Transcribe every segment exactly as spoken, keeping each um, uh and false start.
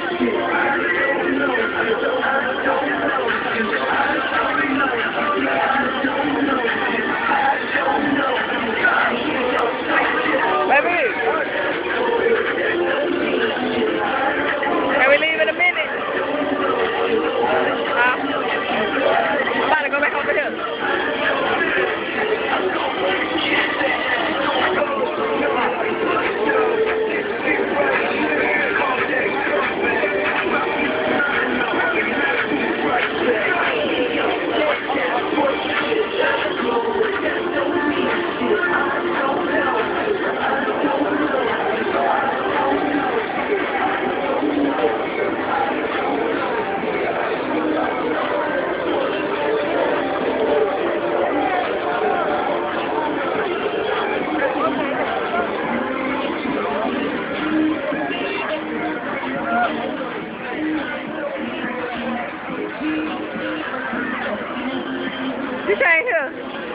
Can we leave in a minute? Huh? I'm about to go back over here. You can't hear.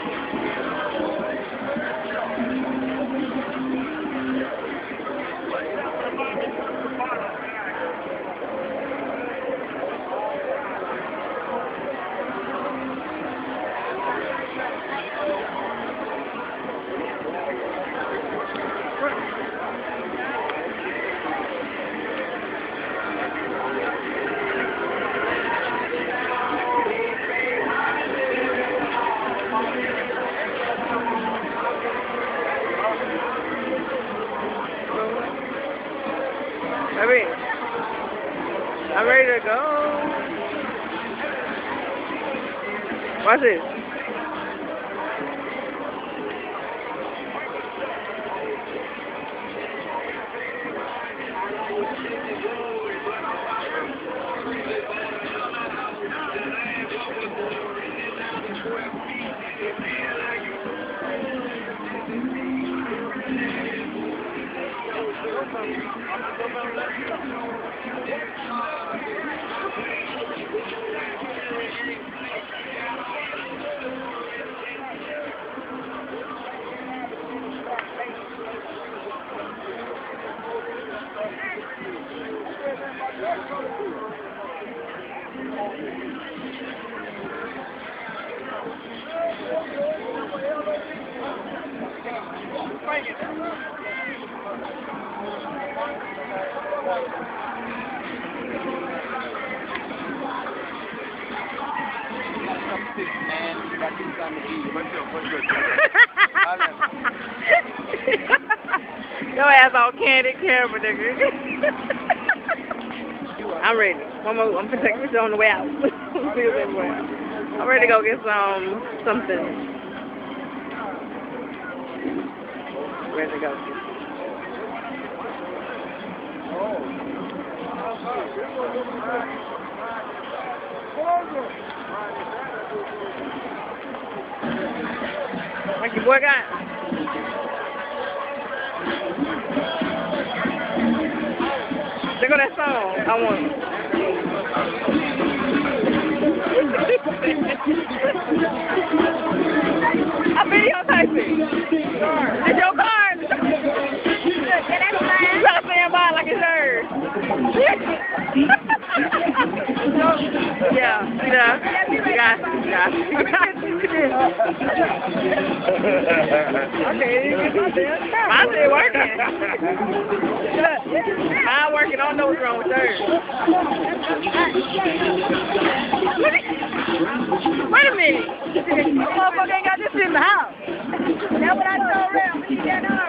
Baby, I'm ready to go. Watch this. Your ass all candid camera, nigga. I'm ready. One more. I'm gonna take this on the way out. I'm ready to go get some something. Ready to go. What your boy got? Look at that song. I want it. I videotaping. It's your card. You gotta stand by like it's yours. Yeah, yeah. You got it. You got it. Okay, mine's still working. Look, I'm working. I don't know what's wrong with hers. Wait a minute. My motherfucker ain't got this in the house. That's what I told Ram when he got on.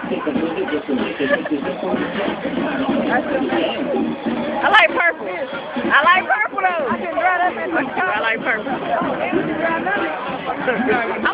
I like purple. I like purple though. I can dry that in my car. I like purple.